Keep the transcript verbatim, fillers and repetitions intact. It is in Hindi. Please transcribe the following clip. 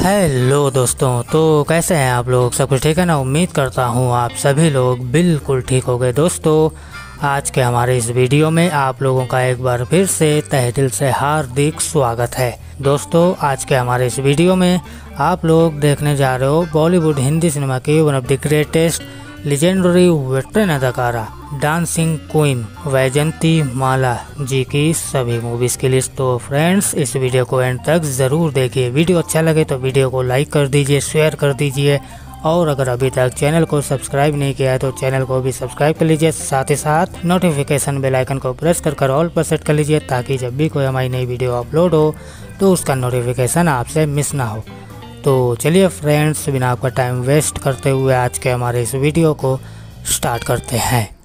हेलो दोस्तों, तो कैसे हैं आप लोग। सब कुछ ठीक है ना। उम्मीद करता हूँ आप सभी लोग बिल्कुल ठीक हो गए। दोस्तों, आज के हमारे इस वीडियो में आप लोगों का एक बार फिर से तहे दिल से हार्दिक स्वागत है। दोस्तों, आज के हमारे इस वीडियो में आप लोग देखने जा रहे हो बॉलीवुड हिंदी सिनेमा की one of the greatest legendary veteran अदाकारा dancing queen Vyjayanthimala ji की सभी मूवीज की लिस्ट। तो फ्रेंड्स, इस वीडियो को एंड तक ज़रूर देखिए। वीडियो अच्छा लगे तो वीडियो को लाइक कर दीजिए, शेयर कर दीजिए, और अगर अभी तक चैनल को सब्सक्राइब नहीं किया है तो चैनल को भी सब्सक्राइब कर लीजिए। साथ ही साथ नोटिफिकेशन बेल आइकन को प्रेस कर कर ऑल पर सेट कर लीजिए, ताकि जब भी कोई हमारी नई वीडियो अपलोड हो तो उसका नोटिफिकेशन आपसे मिस ना हो। तो चलिए फ्रेंड्स, बिना आपका टाइम वेस्ट करते हुए आज के हमारे इस वीडियो को स्टार्ट करते हैं।